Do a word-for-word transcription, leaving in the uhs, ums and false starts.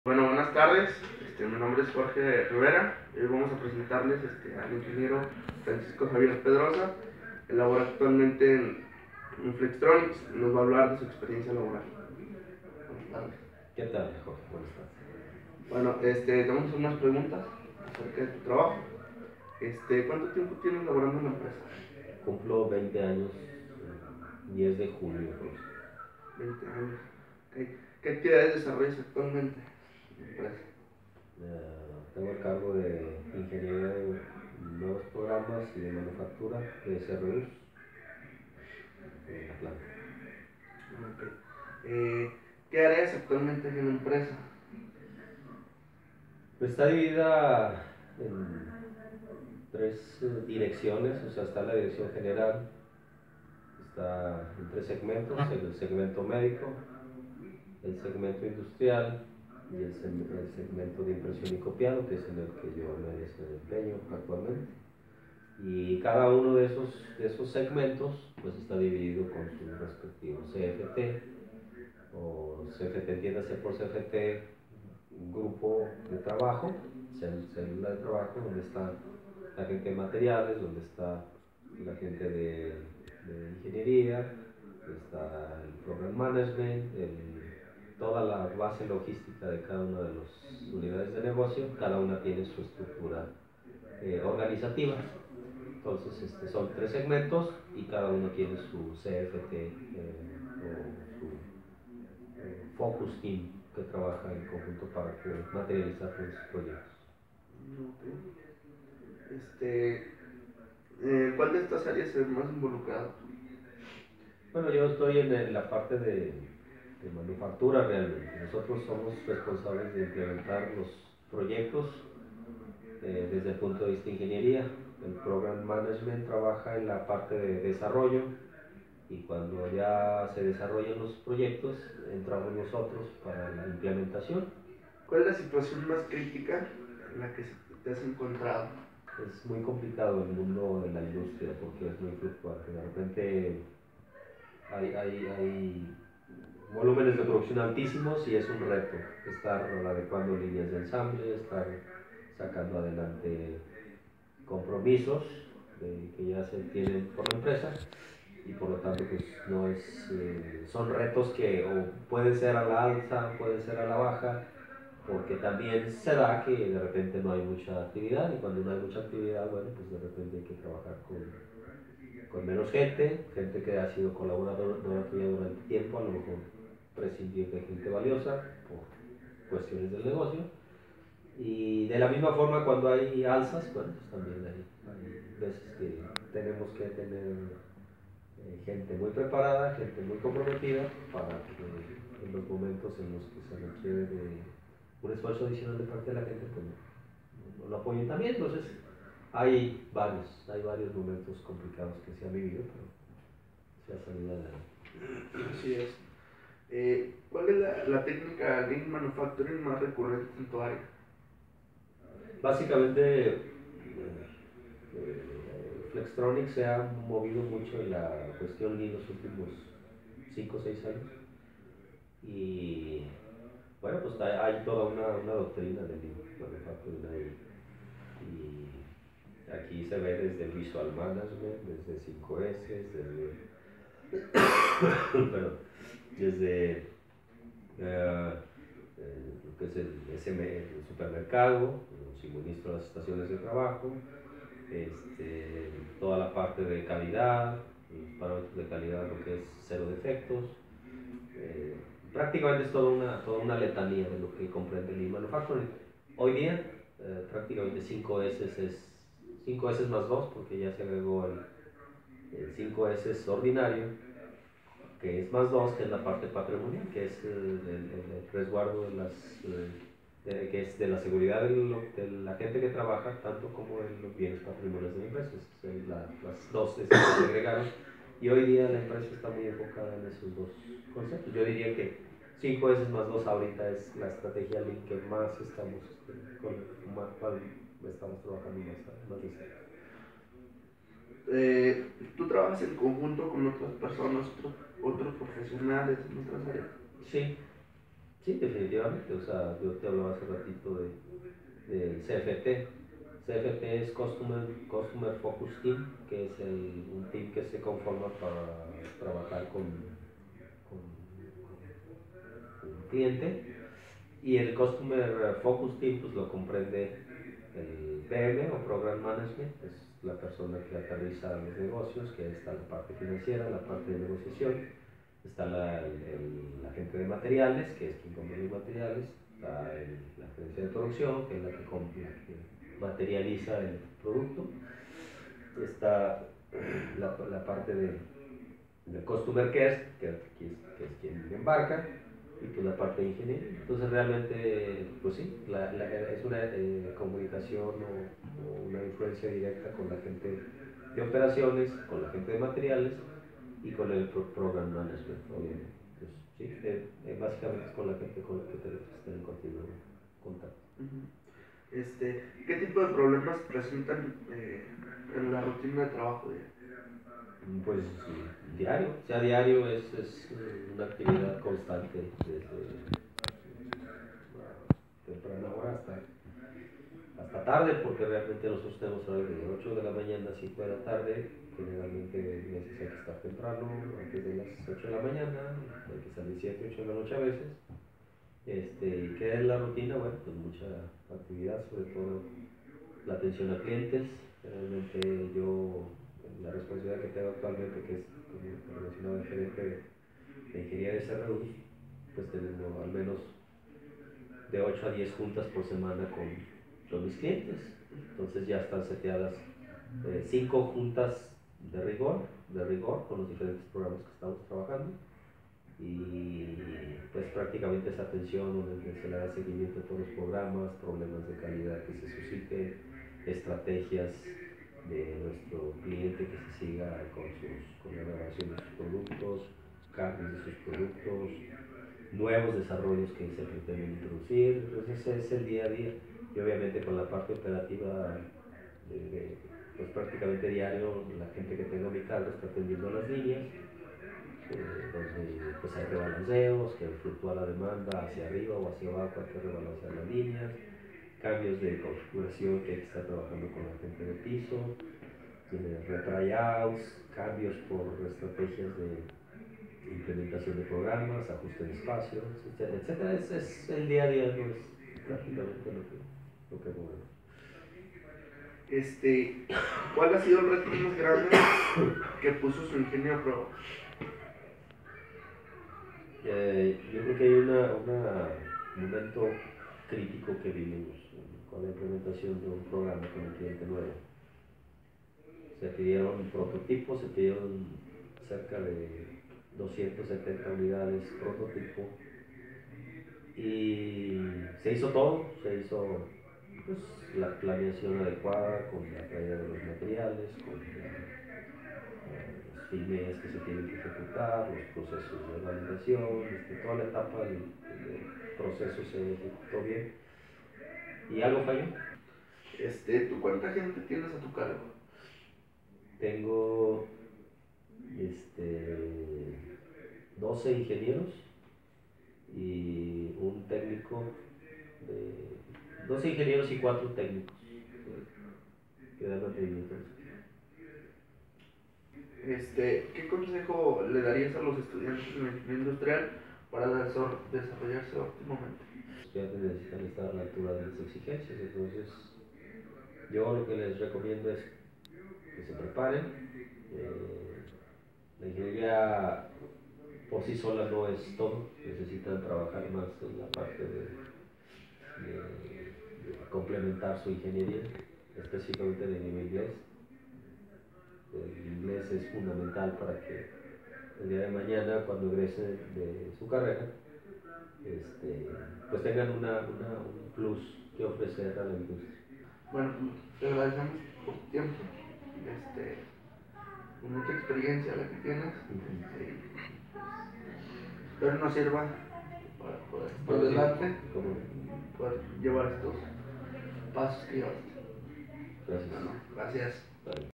Bueno, buenas tardes. Este, mi nombre es Jorge Rivera. Hoy vamos a presentarles este, al ingeniero Francisco Javier Pedrosa. Él labora actualmente en, en Flextronics. Nos va a hablar de su experiencia laboral. Buenas tardes. ¿Qué tal, Jorge? Buenas tardes. Bueno, este, tenemos unas preguntas acerca de tu trabajo. Este, ¿Cuánto tiempo tienes laborando en la empresa? Cumplo veinte años, diez de julio. veinte años. Okay. ¿Qué actividades desarrollas actualmente en la empresa? Uh, tengo el cargo de ingeniería de nuevos programas y de manufactura de C R Us en la planta. Okay. Eh, ¿Qué áreas actualmente en la empresa? Pues está dividida en tres uh, direcciones, o sea, está la dirección general, está en tres segmentos: el segmento médico, el segmento industrial y el, el segmento de impresión y copiado, que es en el que yo me desempeño actualmente. Y cada uno de esos, de esos segmentos pues está dividido con su respectivo C F T, o C F T, entiéndase por C F T, un grupo de trabajo, célula de trabajo, donde está la gente de materiales, donde está la gente de, de ingeniería, está el program management, el, toda la base logística de cada una de las unidades de negocio. Cada una tiene su estructura eh, organizativa. Entonces este, son tres segmentos y cada uno tiene su C F T eh, o su eh, focus team que trabaja en conjunto para que materializar los proyectos. Okay. Este, eh, ¿Cuál de estas áreas es más involucrado? Bueno, yo estoy en, en la parte de, de manufactura realmente. Nosotros somos responsables de implementar los proyectos eh, desde el punto de vista de ingeniería. El Program Management trabaja en la parte de desarrollo, y cuando ya se desarrollan los proyectos entramos nosotros para la implementación. ¿Cuál es la situación más crítica en la que te has encontrado? Es muy complicado el mundo de la industria porque es muy fluctuante. De repente hay, hay, hay volúmenes de producción altísimos y es un reto estar adecuando líneas de ensamble, estar sacando adelante compromisos eh, que ya se tienen por la empresa, y por lo tanto pues no es, eh, son retos que o pueden ser a la alza, pueden ser a la baja, porque también se da que de repente no hay mucha actividad, y cuando no hay mucha actividad, bueno, pues de repente hay que trabajar con, con menos gente, gente que ha sido colaboradora tuya durante tiempo, a lo mejor prescindir de gente valiosa por cuestiones del negocio. Y de la misma forma, cuando hay alzas, bueno, pues también hay, hay veces que tenemos que tener eh, gente muy preparada, gente muy comprometida para que en los momentos en los que se requiere de un esfuerzo adicional de parte de la gente, pues no, no lo apoyen también. Entonces hay varios, hay varios momentos complicados que se han vivido, pero se ha salido adelante. Así es. Eh, ¿Cuál es la, la técnica Lean Manufacturing más recurrente en tu área? Básicamente, eh, eh, Flextronics se ha movido mucho en la cuestión Lean los últimos cinco o seis años. Y bueno, pues hay, hay toda una, una doctrina de Lean Manufacturing ahí. Y aquí se ve desde el Visual Management, desde cinco S, desde, perdón, desde uh, eh, lo que es el S M, el supermercado, el suministro a las estaciones de trabajo, este, toda la parte de calidad, los parámetros de calidad, lo que es cero defectos. Eh, prácticamente es toda una, toda una letanía de lo que comprende el Lean Manufacturing. Hoy día, eh, prácticamente cinco S es cinco S más dos, porque ya se agregó el, el cinco S ordinario, que es más dos, que es la parte patrimonial, que es el, el, el resguardo de las, de, que es de la seguridad de, lo, de la gente que trabaja, tanto como de los bienes patrimoniales de la empresa. Es la, las dos que se agregaron, y hoy día la empresa está muy enfocada en esos dos conceptos. Yo diría que cinco S más dos ahorita es la estrategia Lean que más estamos, con más, estamos trabajando más, más de cerca. Eh, ¿Tú trabajas en conjunto con otras personas, otros, otros profesionales en otras áreas? Sí, Sí, definitivamente. O sea, yo te hablaba hace ratito de, del C F T. C F T es Customer, Customer Focus Team, que es el, un team que se conforma para trabajar con, con, con un cliente. Y el Customer Focus Team pues, lo comprende el P M o Program Management, es la persona que aterriza los negocios, que está la parte financiera, la parte de negociación, está la, el, el, la gente de materiales, que es quien compra los materiales, está el, la gerencia de producción, que es la que, compra, la que materializa el producto, está la, la parte de, de Customer Care, que, que, es, que es quien embarca, y pues la parte de ingeniería. Entonces realmente, pues sí, la, la, es una eh, comunicación o, o una influencia directa con la gente de operaciones, con la gente de materiales y con el pro program management, obviamente. Pues, sí, eh, eh, básicamente es con la gente con la que tenemos que estar en continuo contacto. Uh-huh. Este, ¿qué tipo de problemas presentan eh, en la rutina de trabajo? Pues sí, diario, o sea, diario es, es una actividad constante desde temprana hora hasta, hasta tarde, porque realmente nosotros tenemos horario de ocho de la mañana a cinco de la tarde, generalmente a veces hay que estar temprano, antes de las ocho de la mañana, hay que salir siete, ocho de la noche a veces. Este, ¿y qué es la rutina? Bueno, pues mucha actividad, sobre todo la atención a clientes. Realmente yo, la responsabilidad que tengo actualmente, que es, como mencionaba, el gerente de, de ingeniería de C R Us, pues tenemos al menos de ocho a diez juntas por semana con, con mis clientes. Entonces ya están seteadas cinco eh, juntas de rigor, de rigor con los diferentes programas que estamos trabajando. Y pues prácticamente esa atención donde se le da seguimiento a todos los programas, problemas de calidad que se susciten, estrategias de nuestro cliente que se siga con, sus, con la elaboración de sus productos, cambios de sus productos, nuevos desarrollos que se pretenden introducir. Entonces ese es el día a día y obviamente con la parte operativa de, de, pues prácticamente diario la gente que tengo a mi cargo está atendiendo las líneas, eh, donde pues hay rebalanceos, que fluctúa la demanda hacia arriba o hacia abajo, hay que rebalancear las líneas, cambios de configuración que hay que estar trabajando con la gente de piso, eh, retryouts, cambios por estrategias de implementación de programas, ajuste de espacios, etcétera, etcétera. Es, es el día a día, no es prácticamente lo que, lo que movemos. Este, ¿cuál ha sido el reto más grande que puso su ingenio a prueba? Eh, yo creo que hay una, una, un momento crítico que vivimos con la implementación de un programa con un cliente nuevo. Se pidieron prototipos, se pidieron cerca de doscientas setenta unidades prototipo y se hizo todo, se hizo pues, la planeación adecuada con la traída de los materiales, con la, los fines que se tienen que ejecutar, los procesos de validación, este, toda la etapa del, del proceso se ejecutó bien y algo falló. Este, ¿tú cuánta gente tienes a tu cargo? Tengo este, doce ingenieros y un técnico de doce ingenieros y cuatro técnicos que dan mantenimiento. Este, ¿qué consejo le darías a los estudiantes de ingeniería industrial para desarrollarse óptimamente? Los estudiantes necesitan estar a la altura de las exigencias, entonces yo lo que les recomiendo es que se preparen. Eh, la ingeniería por sí sola no es todo, necesitan trabajar más en la parte de, de, de complementar su ingeniería, específicamente en el inglés. El inglés es fundamental para que el día de mañana, cuando egresen de su carrera, este, pues tengan una, una, un plus que ofrecer a la industria. Bueno, te agradecemos por tu tiempo, este, con mucha experiencia la que tienes. Uh-huh. eh, espero nos sirva para poder por sí, adelante sí, poder llevar estos pasos que llevaste. Gracias. Bueno, gracias. Vale.